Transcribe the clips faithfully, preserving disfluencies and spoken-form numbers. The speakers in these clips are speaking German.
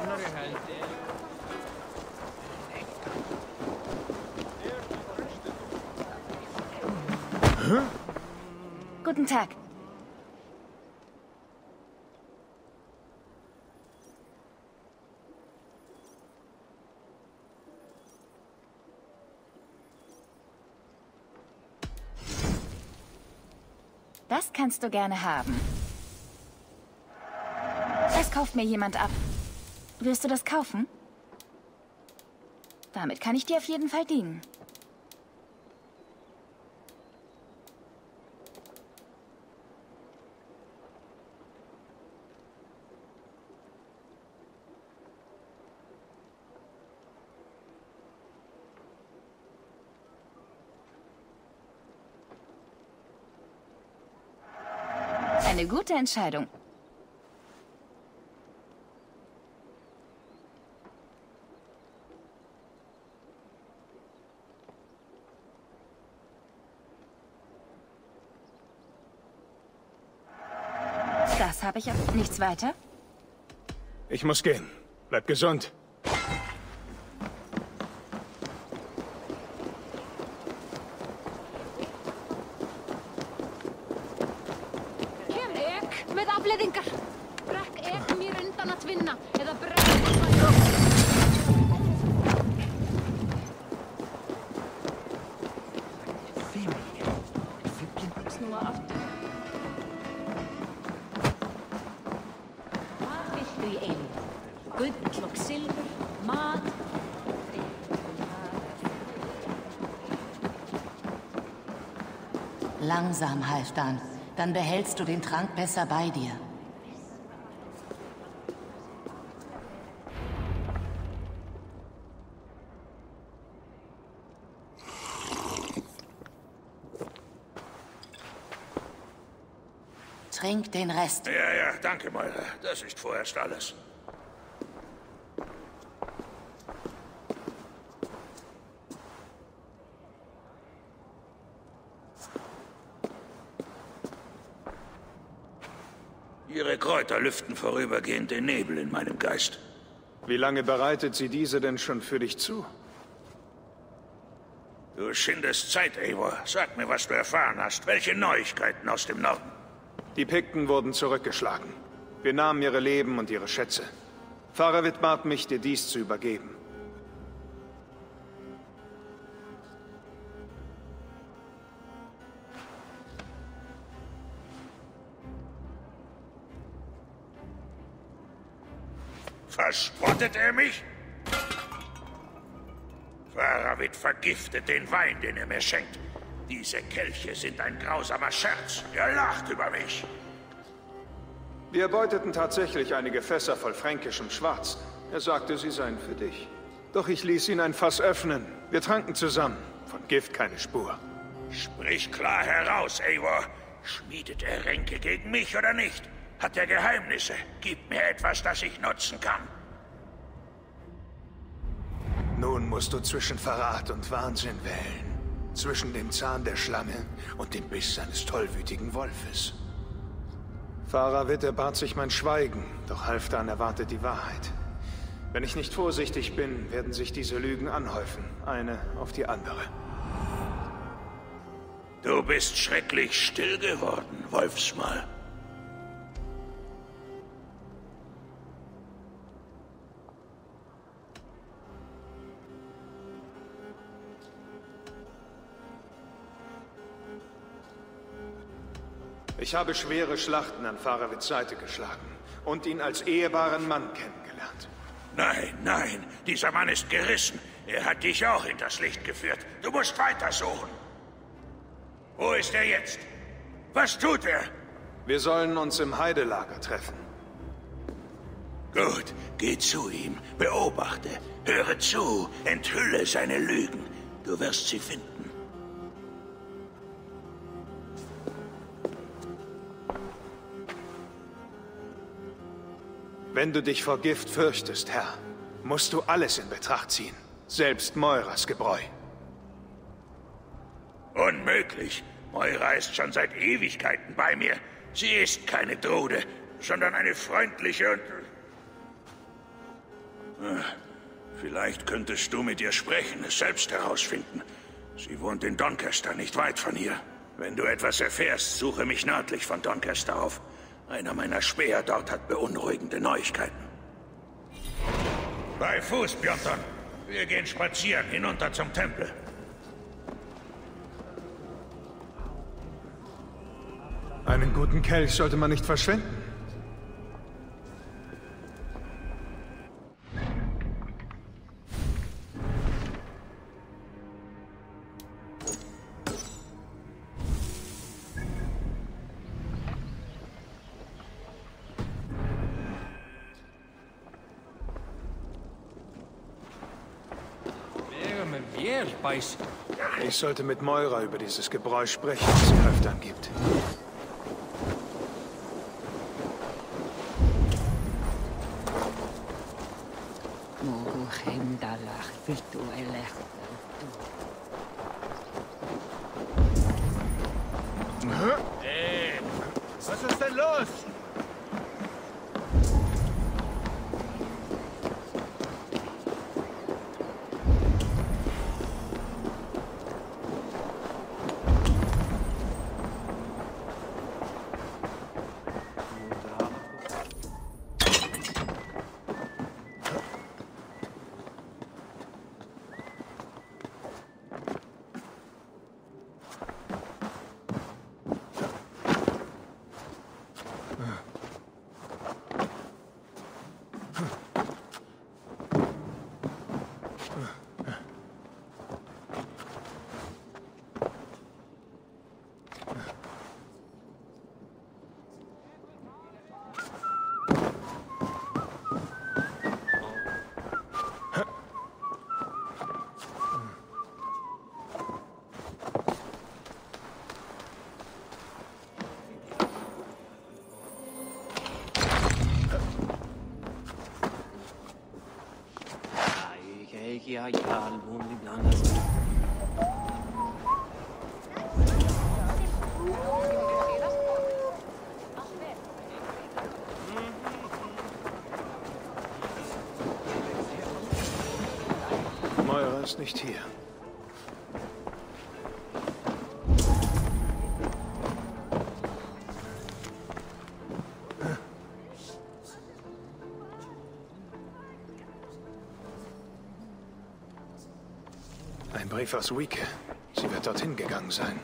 Guten Tag. Das kannst du gerne haben. Das kauft mir jemand ab. Wirst du das kaufen? Damit kann ich dir auf jeden Fall dienen. Eine gute Entscheidung. Das habe ich auch. Nichts weiter? Ich muss gehen. Bleib gesund. Langsam, Halfdan. Dann behältst du den Trank besser bei dir. Trink den Rest. Ja, ja, danke, Moira. Das ist vorerst alles. Ihre Kräuter lüften vorübergehend den Nebel in meinem Geist. Wie lange bereitet sie diese denn schon für dich zu? Du schindest Zeit, Eivor. Sag mir, was du erfahren hast. Welche Neuigkeiten aus dem Norden? Die Pikten wurden zurückgeschlagen. Wir nahmen ihre Leben und ihre Schätze. Faravit bat mich, dir dies zu übergeben. Verspottet er mich? Faravit vergiftet den Wein, den er mir schenkt. Diese Kelche sind ein grausamer Scherz. Er lacht über mich. Wir erbeuteten tatsächlich einige Fässer voll fränkischem Schwarz. Er sagte, sie seien für dich. Doch ich ließ ihn ein Fass öffnen. Wir tranken zusammen. Von Gift keine Spur. Sprich klar heraus, Eivor. Schmiedet er Ränke gegen mich oder nicht? Hat er Geheimnisse? Gib mir etwas, das ich nutzen kann. Nun musst du zwischen Verrat und Wahnsinn wählen. Zwischen dem Zahn der Schlange und dem Biss seines tollwütigen Wolfes. Faravit erbat sich mein Schweigen, doch Halfdan erwartet die Wahrheit. Wenn ich nicht vorsichtig bin, werden sich diese Lügen anhäufen, eine auf die andere. Du bist schrecklich still geworden, Wolfsmal. Ich habe schwere Schlachten an Faravits Seite geschlagen und ihn als ehrbaren Mann kennengelernt. Nein, nein, dieser Mann ist gerissen. Er hat dich auch hinters Licht geführt. Du musst weitersuchen. Wo ist er jetzt? Was tut er? Wir sollen uns im Heidelager treffen. Gut, geh zu ihm, beobachte, höre zu, enthülle seine Lügen. Du wirst sie finden. Wenn du dich vor Gift fürchtest, Herr, musst du alles in Betracht ziehen. Selbst Moiras Gebräu. Unmöglich. Moira ist schon seit Ewigkeiten bei mir. Sie ist keine Drude, sondern eine freundliche und... Vielleicht könntest du mit ihr sprechen, es selbst herausfinden. Sie wohnt in Doncaster, nicht weit von hier. Wenn du etwas erfährst, suche mich nördlich von Doncaster auf. Einer meiner Späher dort hat beunruhigende Neuigkeiten. Bei Fuß, Björn. Wir gehen spazieren hinunter zum Tempel. Einen guten Kelch sollte man nicht verschwenden. Ich sollte mit Moira über dieses Gebräu sprechen, das sie Kräfte angibt. Hey, was ist denn los? Ja, ja, anders. Moira ist nicht hier. Ein Brief aus Wieke. Sie wird dorthin gegangen sein.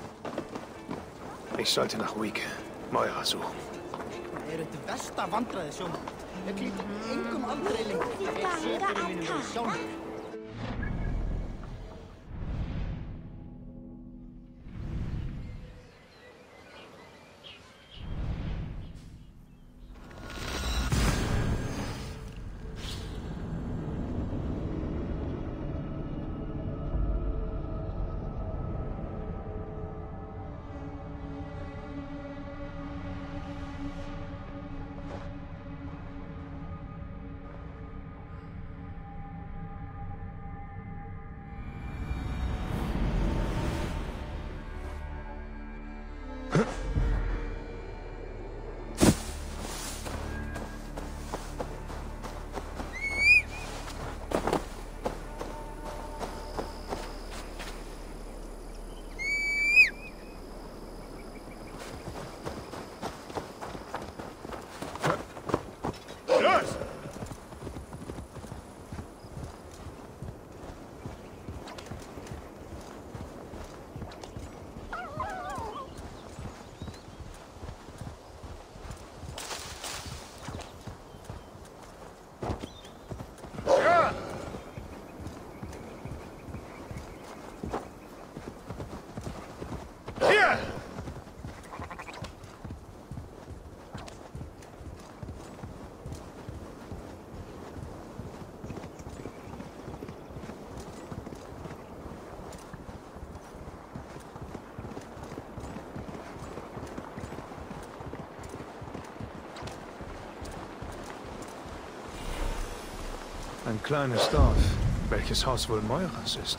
Ich sollte nach Wieke Moira suchen. Er ist der beste Wanderer schon. Er klingt engem anderen Link. Ein kleines Dorf. Welches Haus wohl Moiras ist?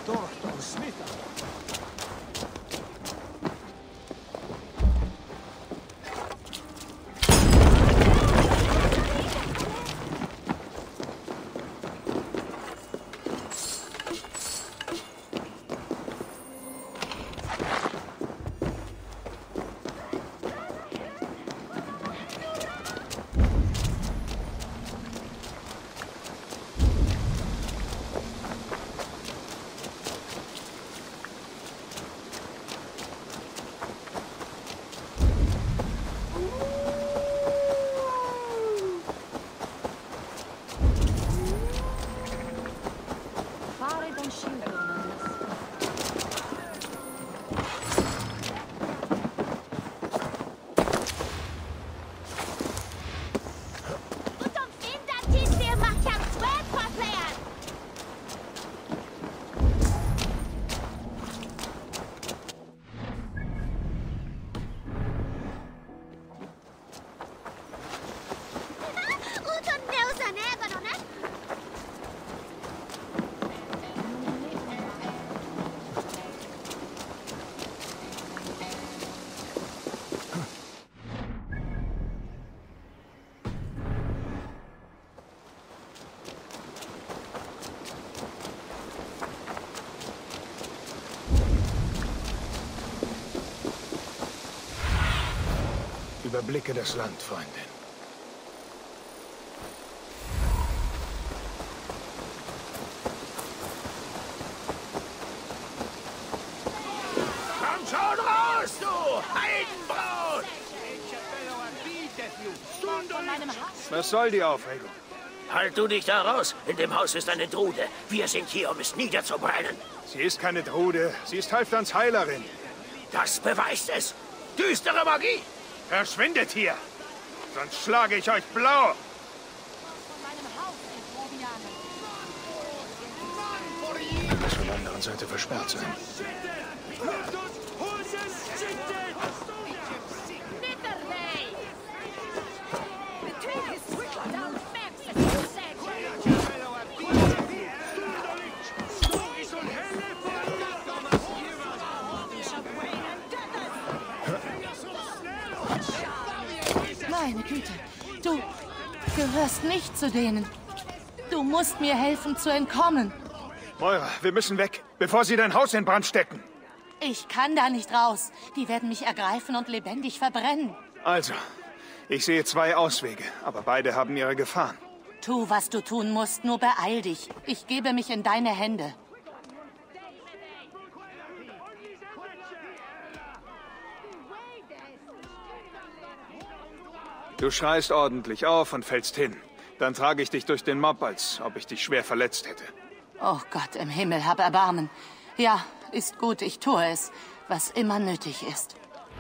Überblicke das Land, Freundin. Komm schon raus, du Heidenbrot! Was soll die Aufregung? Halt du dich da raus. In dem Haus ist eine Trude. Wir sind hier, um es niederzubrennen. Sie ist keine Trude. Sie ist Halfdans Heilerin. Das beweist es. Düstere Magie. Verschwindet hier! Sonst schlage ich euch blau! Das von der anderen Seite versperrt sein. Meine Güte, du gehörst nicht zu denen. Du musst mir helfen zu entkommen. Moira, wir müssen weg, bevor sie dein Haus in Brand stecken. Ich kann da nicht raus. Die werden mich ergreifen und lebendig verbrennen. Also, ich sehe zwei Auswege, aber beide haben ihre Gefahren. Tu, was du tun musst, nur beeil dich. Ich gebe mich in deine Hände. Du schreist ordentlich auf und fällst hin. Dann trage ich dich durch den Mob, als ob ich dich schwer verletzt hätte. Oh Gott im Himmel, hab Erbarmen. Ja, ist gut, ich tue es, was immer nötig ist.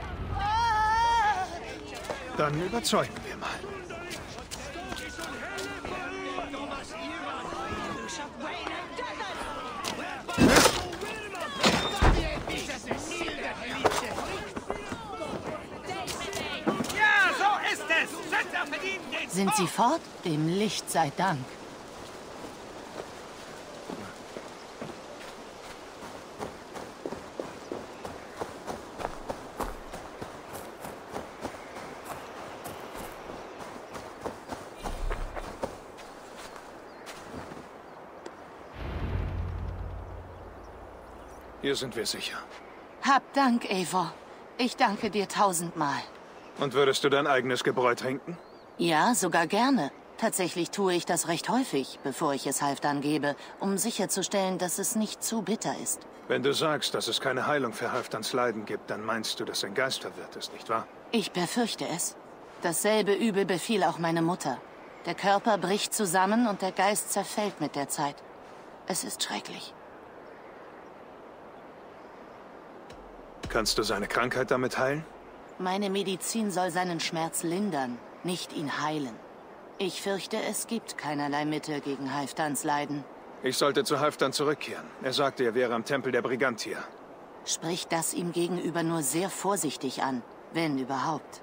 Dann überzeugen wir mal. Sind sie fort? Dem Licht sei Dank. Hier sind wir sicher. Hab Dank, Eivor. Ich danke dir tausendmal. Und würdest du dein eigenes Gebräu trinken? Ja, sogar gerne. Tatsächlich tue ich das recht häufig, bevor ich es Halfdan gebe, um sicherzustellen, dass es nicht zu bitter ist. Wenn du sagst, dass es keine Heilung für Halfdans Leiden gibt, dann meinst du, dass ein Geist verwirrt ist, nicht wahr? Ich befürchte es. Dasselbe Übel befiel auch meine Mutter. Der Körper bricht zusammen und der Geist zerfällt mit der Zeit. Es ist schrecklich. Kannst du seine Krankheit damit heilen? Meine Medizin soll seinen Schmerz lindern, nicht ihn heilen. Ich fürchte, es gibt keinerlei Mittel gegen Halfdans Leiden. Ich sollte zu Halfdan zurückkehren. Er sagte, er wäre am Tempel der Brigantia. Sprich das ihm gegenüber nur sehr vorsichtig an, wenn überhaupt.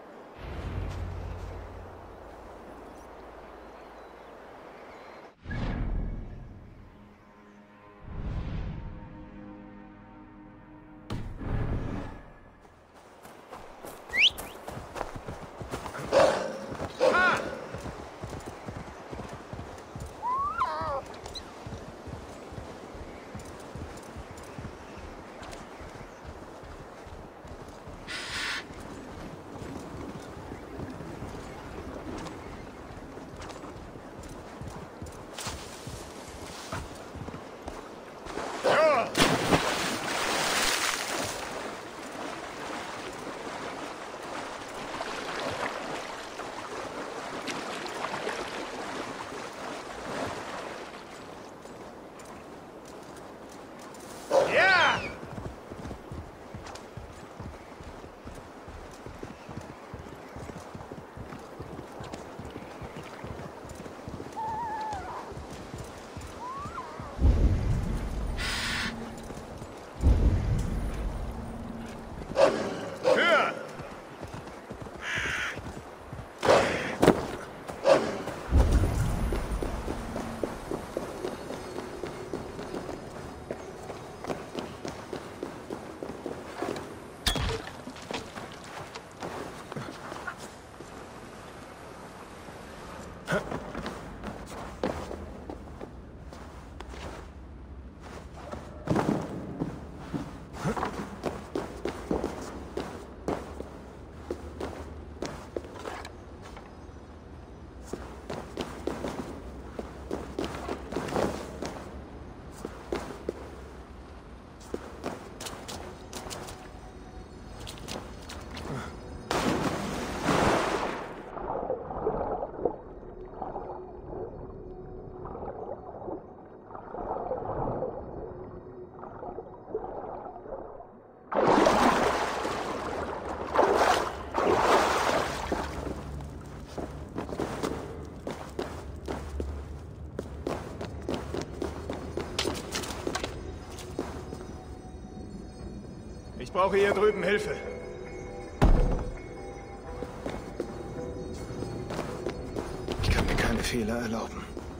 brauche hier drüben Hilfe. Ich kann mir keine Fehler erlauben.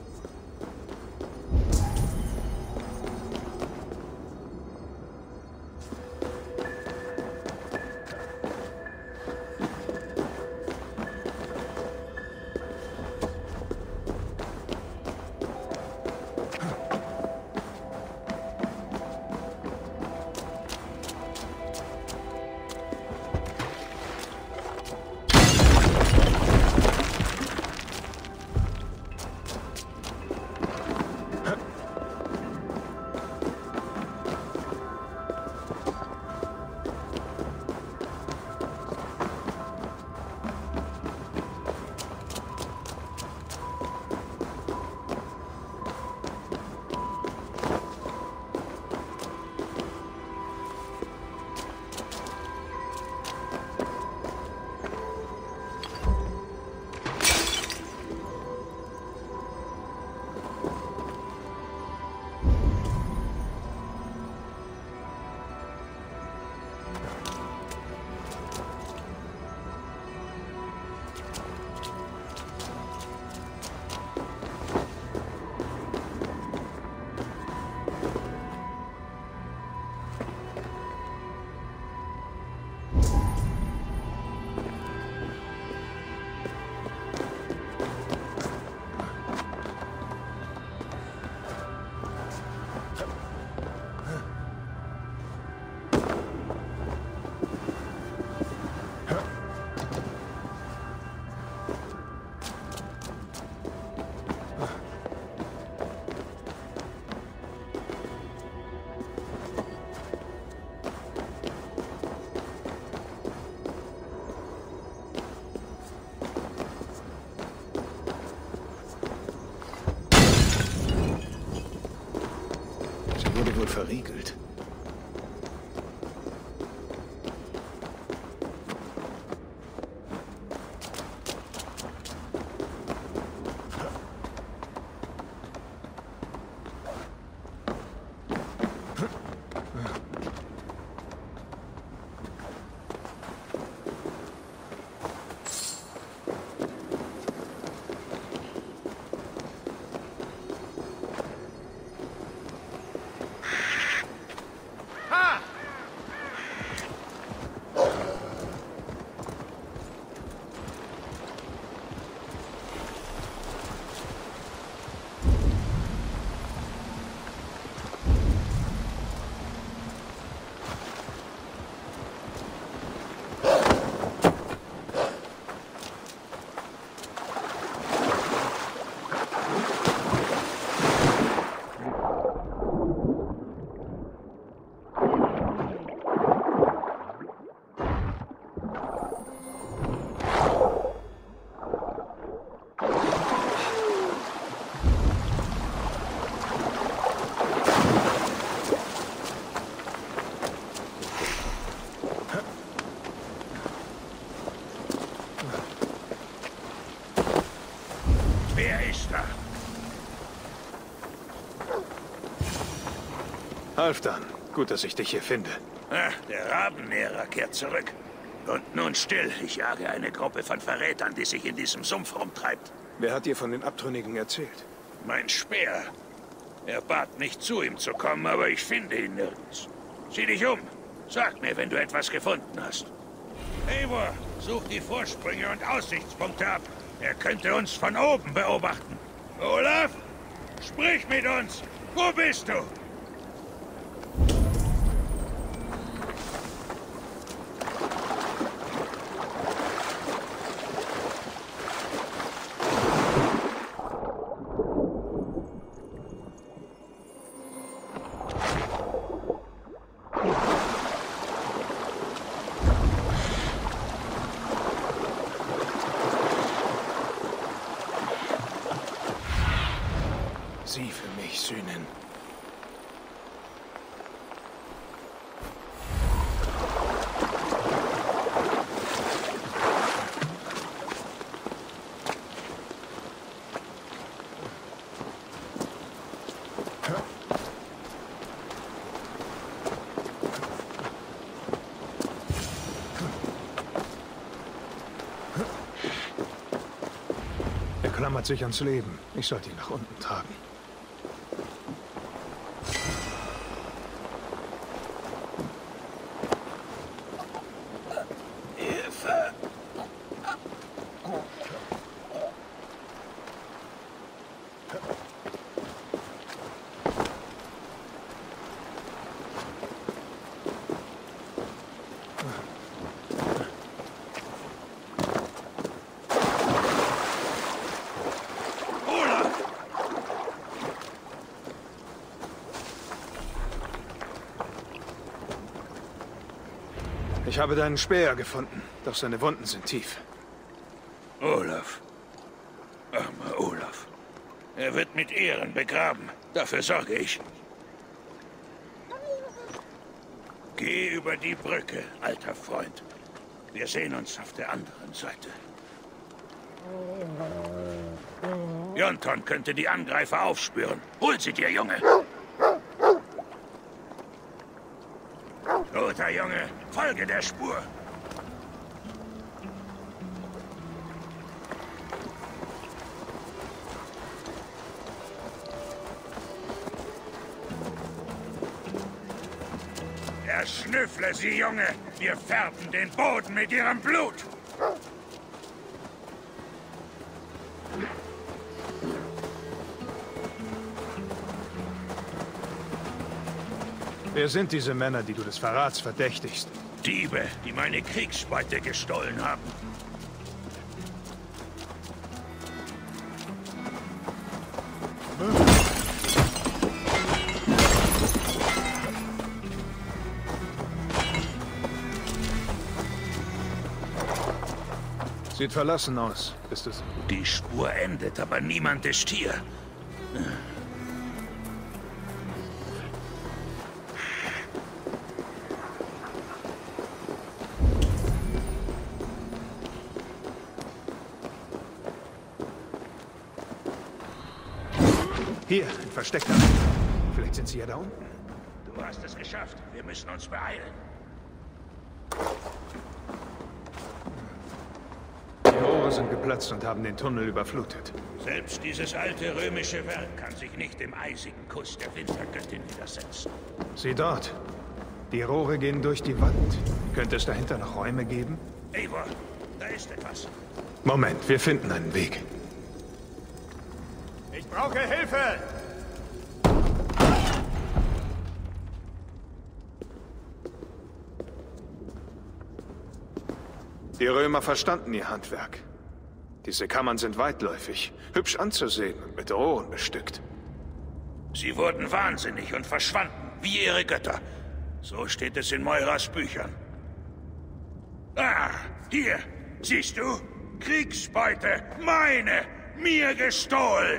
Wohl verriegelt. Halfdan, gut, dass ich dich hier finde. Ah, der Rabenmäher kehrt zurück. Und nun still, ich jage eine Gruppe von Verrätern, die sich in diesem Sumpf rumtreibt. Wer hat dir von den Abtrünnigen erzählt? Mein Speer. Er bat mich, zu ihm zu kommen, aber ich finde ihn nirgends. Sieh dich um. Sag mir, wenn du etwas gefunden hast. Eivor, such die Vorsprünge und Aussichtspunkte ab. Er könnte uns von oben beobachten. Olaf, sprich mit uns. Wo bist du? Sie für mich sühnen. Er klammert sich ans Leben. Ich sollte ihn nach unten tragen. Ich habe deinen Speer gefunden, doch seine Wunden sind tief. Olaf. Armer Olaf. Er wird mit Ehren begraben. Dafür sorge ich. Geh über die Brücke, alter Freund. Wir sehen uns auf der anderen Seite. Jonton könnte die Angreifer aufspüren. Hol sie dir, Junge! Guter Junge, folge der Spur. Erschnüffle sie, Junge. Wir färben den Boden mit ihrem Blut. Wer sind diese Männer, die du des Verrats verdächtigst? Diebe, die meine Kriegsbeute gestohlen haben. Sieht verlassen aus. Ist es? Die Spur endet, aber niemand ist hier. Hier, ein versteckter. Vielleicht sind sie ja da unten. Du hast es geschafft. Wir müssen uns beeilen. Die Rohre sind geplatzt und haben den Tunnel überflutet. Selbst dieses alte römische Werk kann sich nicht dem eisigen Kuss der Wintergöttin widersetzen. Sieh dort. Die Rohre gehen durch die Wand. Könnte es dahinter noch Räume geben? Eivor, da ist etwas. Moment, wir finden einen Weg. Ich brauche Hilfe! Die Römer verstanden ihr Handwerk. Diese Kammern sind weitläufig, hübsch anzusehen und mit Rohren bestückt. Sie wurden wahnsinnig und verschwanden, wie ihre Götter. So steht es in Moiras Büchern. Ah, hier, siehst du? Kriegsbeute, meine, mir gestohlen.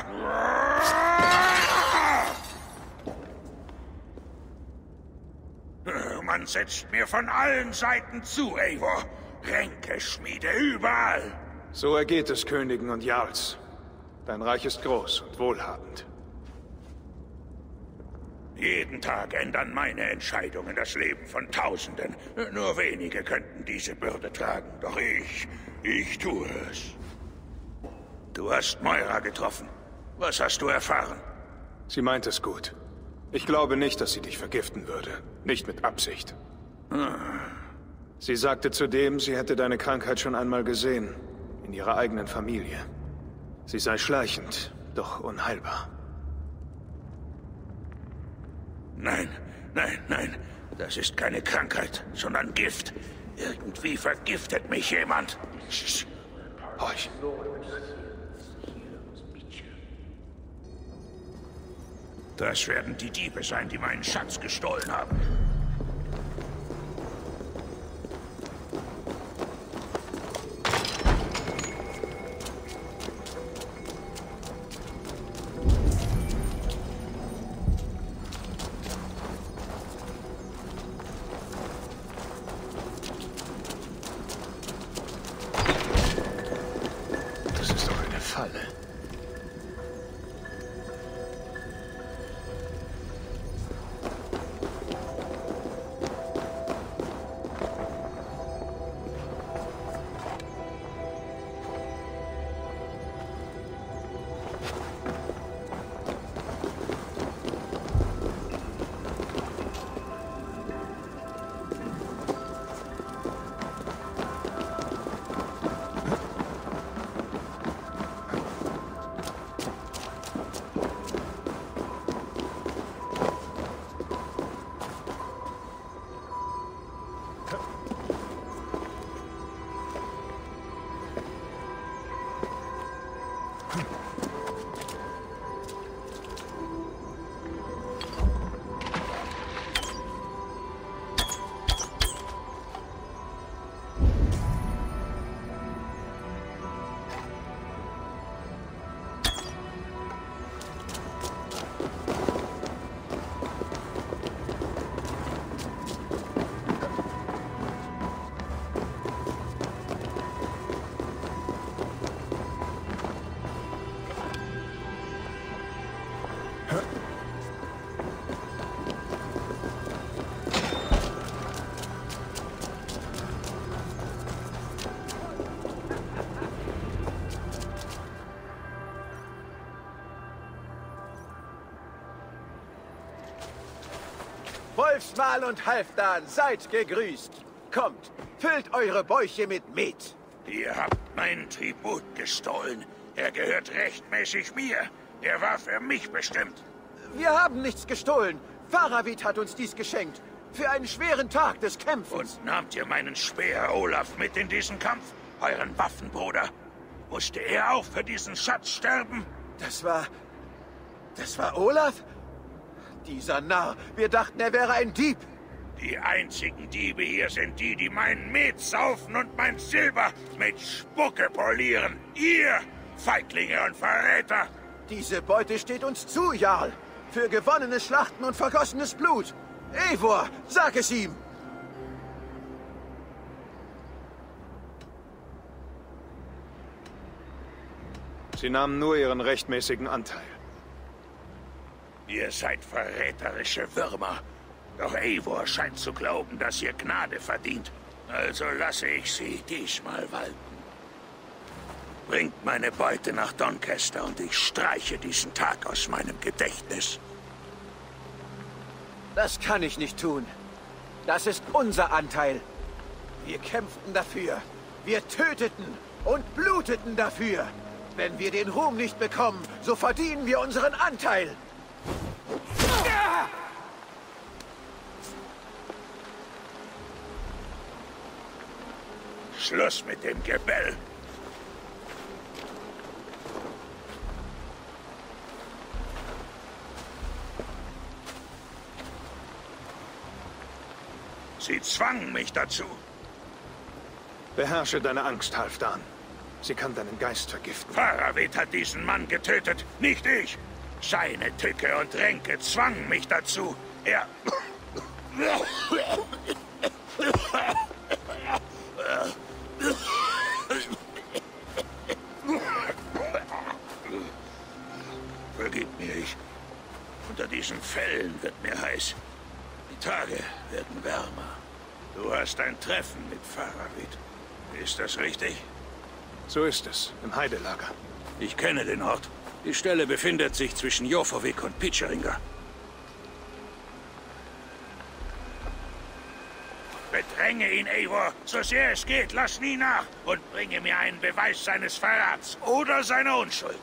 Man setzt mir von allen Seiten zu, Eivor. Ränkeschmiede überall. So ergeht es Königen und Jarls. Dein Reich ist groß und wohlhabend. Jeden Tag ändern meine Entscheidungen das Leben von Tausenden. Nur wenige könnten diese Bürde tragen. Doch ich, ich tue es. Du hast Moira getroffen. Was hast du erfahren? Sie meint es gut. Ich glaube nicht, dass sie dich vergiften würde. Nicht mit Absicht. Hm. Sie sagte zudem, sie hätte deine Krankheit schon einmal gesehen. In ihrer eigenen Familie. Sie sei schleichend, doch unheilbar. Nein, nein, nein. Das ist keine Krankheit, sondern Gift. Irgendwie vergiftet mich jemand. Sch, horch. Das werden die Diebe sein, die meinen Schatz gestohlen haben. Das ist doch eine Falle. Wolfsmal und Halfdan, seid gegrüßt. Kommt, füllt eure Bäuche mit Met. Ihr habt meinen Tribut gestohlen. Er gehört rechtmäßig mir. Er war für mich bestimmt. Wir haben nichts gestohlen. Faravit hat uns dies geschenkt. Für einen schweren Tag des Kämpfens. Und nahmt ihr meinen Speer Olaf mit in diesen Kampf? Euren Waffenbruder? Musste er auch für diesen Schatz sterben? Das war... Das war Olaf? Dieser Narr. Wir dachten, er wäre ein Dieb. Die einzigen Diebe hier sind die, die meinen Met saufen und mein Silber mit Spucke polieren. Ihr, Feiglinge und Verräter! Diese Beute steht uns zu, Jarl. Für gewonnene Schlachten und vergossenes Blut. Eivor, sag es ihm! Sie nahmen nur ihren rechtmäßigen Anteil. Ihr seid verräterische Würmer. Doch Eivor scheint zu glauben, dass ihr Gnade verdient. Also lasse ich sie diesmal walten. Bringt meine Beute nach Doncaster und ich streiche diesen Tag aus meinem Gedächtnis. Das kann ich nicht tun. Das ist unser Anteil. Wir kämpften dafür. Wir töteten und bluteten dafür. Wenn wir den Ruhm nicht bekommen, so verdienen wir unseren Anteil. Schluss mit dem Gebell. Sie zwangen mich dazu. Beherrsche deine Angst, Halfdan. Sie kann deinen Geist vergiften. Faravit hat diesen Mann getötet, nicht ich. Seine Tücke und Ränke zwangen mich dazu. Er... Vergib mir, ich... Unter diesen Fellen wird mir heiß. Die Tage werden wärmer. Du hast ein Treffen mit Faravit. Ist das richtig? So ist es, im Heidelager. Ich kenne den Ort. Die Stelle befindet sich zwischen Jofovik und Pitscheringa. Bedränge ihn, Eivor, so sehr es geht. Lass nie nach und bringe mir einen Beweis seines Verrats oder seiner Unschuld.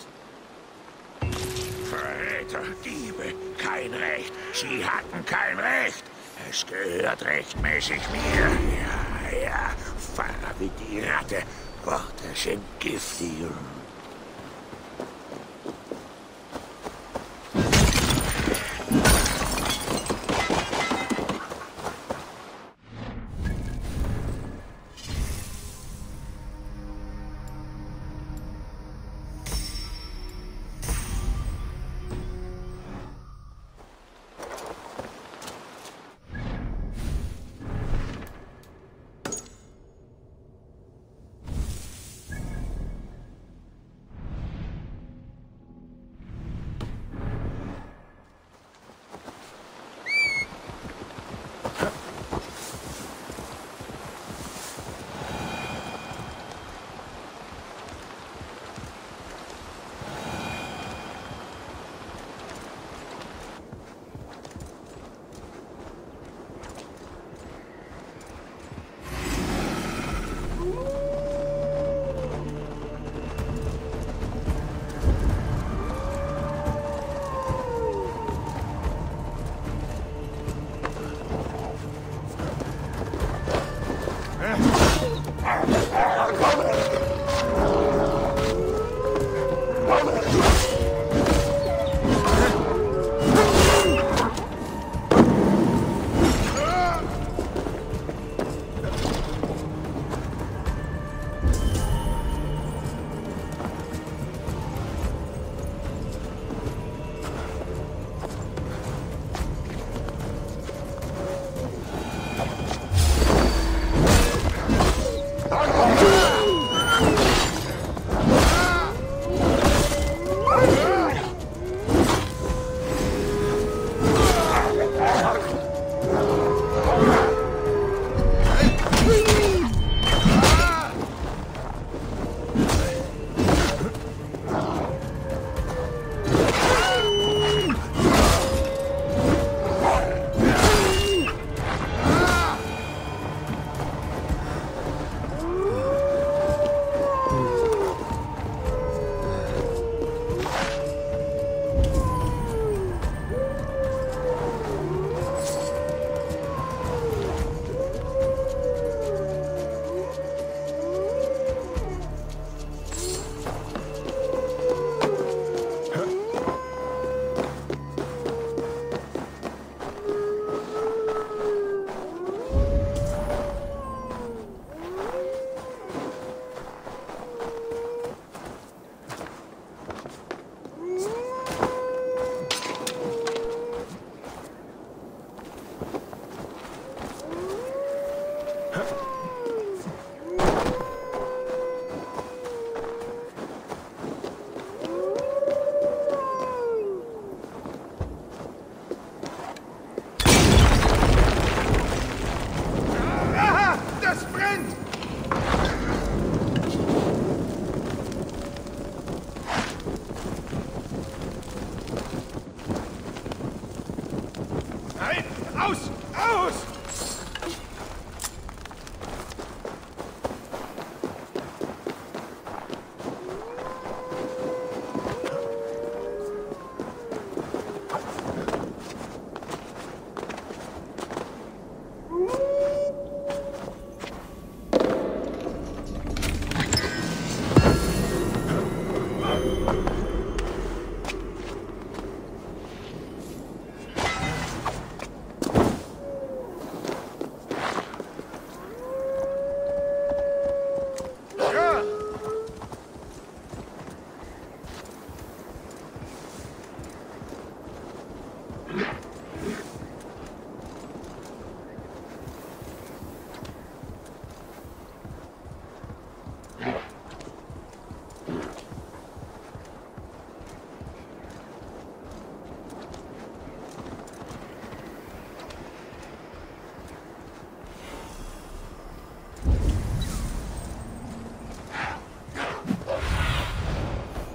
Verräter, Diebe, kein Recht. Sie hatten kein Recht. Es gehört rechtmäßig mir. Ja, ja, Faravit die Ratte. Worte sind giftig.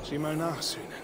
Sieh mal nach, Söhne.